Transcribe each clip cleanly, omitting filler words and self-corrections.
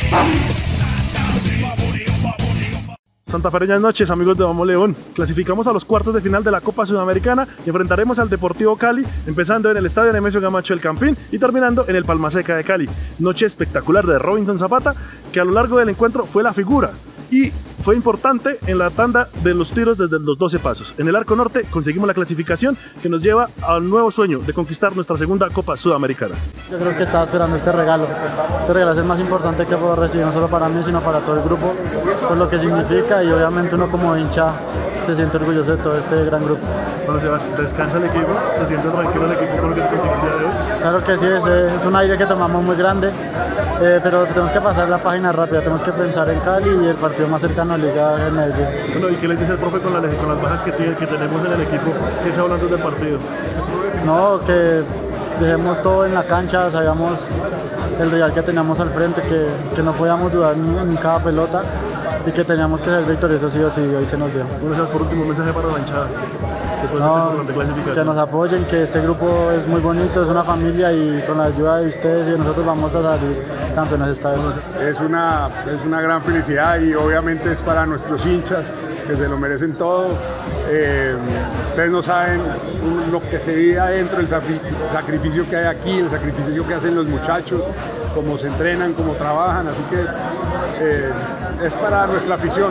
Santafereñas noches, amigos de Vamos León. Clasificamos a los cuartos de final de la Copa Sudamericana y enfrentaremos al Deportivo Cali, empezando en el Estadio Nemesio Camacho del Campín y terminando en el Palmaseca de Cali. Noche espectacular de Robinson Zapata, que a lo largo del encuentro fue la figura y fue importante en la tanda de los tiros desde los 12 pasos. En el arco norte conseguimos la clasificación que nos lleva al nuevo sueño de conquistar nuestra segunda Copa Sudamericana. Yo creo que estaba esperando este regalo. Este regalo es el más importante que puedo recibir, no solo para mí, sino para todo el grupo, por lo que significa, y obviamente uno como hincha se siente orgulloso de todo este gran grupo. Bueno, Sebastián, ¿descansa el equipo? ¿Se siente tranquilo el equipo con lo que se consiguió el día de hoy? Claro que sí, es un aire que tomamos muy grande, pero tenemos que pasar la página rápida, tenemos que pensar en Cali y el partido más cercano a Liga en Medellín. Bueno, ¿y qué les dice el profe con las bajas que tenemos en el equipo? ¿Qué se habla antes del partido? No, que dejemos todo en la cancha, sabíamos el rival que teníamos al frente, que no podíamos dudar en cada pelota y que teníamos que ser victoriosos sí o sí, hoy se nos dio. Bueno, por último, mensaje para la hinchada. Que nos apoyen, que este grupo es muy bonito, es una familia y con la ayuda de ustedes y nosotros vamos a salir campeones esta vez. Es una gran felicidad y obviamente es para nuestros hinchas que se lo merecen todo. Ustedes no saben lo que se vive adentro, el sacrificio que hay aquí, el sacrificio que hacen los muchachos, cómo se entrenan, cómo trabajan, así que es para nuestra afición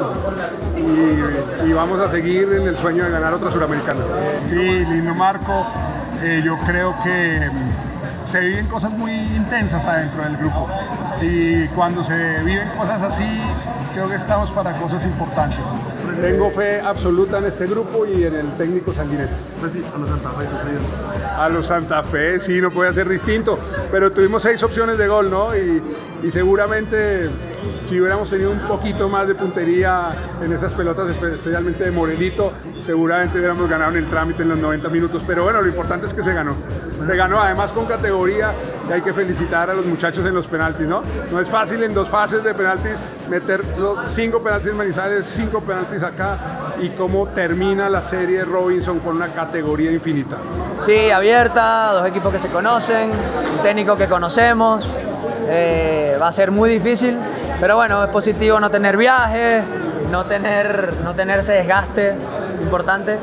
y vamos a seguir en el sueño de ganar otra Suramericana. Sí, lindo marco. Yo creo que se viven cosas muy intensas adentro del grupo y cuando se viven cosas así, creo que estamos para cosas importantes. Tengo fe absoluta en este grupo y en el técnico sanguinete. Pues sí, a los Santa Fe a los Santa Fe sí, no puede ser distinto, pero tuvimos 6 opciones de gol, ¿no? Y seguramente si hubiéramos tenido un poquito más de puntería en esas pelotas, especialmente de Morelito, seguramente hubiéramos ganado en el trámite en los 90 minutos, pero bueno, lo importante es que se ganó. Se ganó además con categoría y hay que felicitar a los muchachos en los penaltis, ¿no? No es fácil en 2 fases de penaltis meter los 5 penaltis en Manizales, 5 penaltis acá y cómo termina la serie de Robinson con una categoría infinita. Sí, abierta, 2 equipos que se conocen, un técnico que conocemos, va a ser muy difícil, pero bueno, es positivo no tener viajes, no tener ese desgaste importante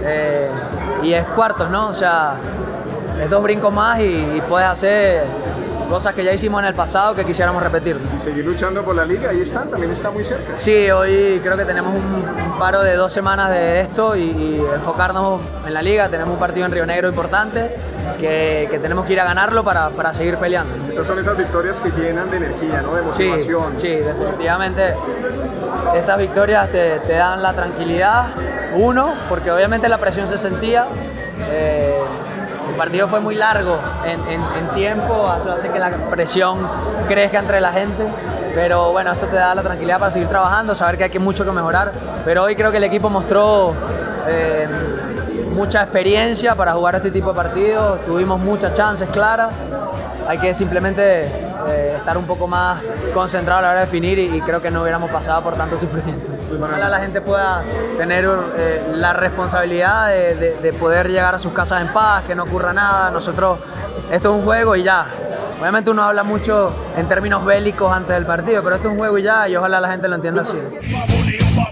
y es cuartos, ¿no? O sea, es 2 brincos más y puedes hacer cosas que ya hicimos en el pasado que quisiéramos repetir. Y seguir luchando por la liga, ahí están, también está muy cerca. Sí, hoy creo que tenemos un paro de 2 semanas de esto y enfocarnos en la liga. Tenemos un partido en Río Negro importante que tenemos que ir a ganarlo para seguir peleando. Estas son esas victorias que llenan de energía, ¿no? De motivación. Sí, definitivamente estas victorias te dan la tranquilidad, porque obviamente la presión se sentía. El partido fue muy largo en tiempo, eso hace que la presión crezca entre la gente, pero bueno, esto te da la tranquilidad para seguir trabajando, saber que hay mucho que mejorar, pero hoy creo que el equipo mostró mucha experiencia para jugar este tipo de partidos, tuvimos muchas chances claras, hay que simplemente estar un poco más concentrado a la hora de definir y creo que no hubiéramos pasado por tanto sufrimiento. Ojalá la gente pueda tener la responsabilidad de poder llegar a sus casas en paz, que no ocurra nada. Nosotros, esto es un juego y ya. Obviamente uno habla mucho en términos bélicos antes del partido, pero esto es un juego y ya, y ojalá la gente lo entienda así.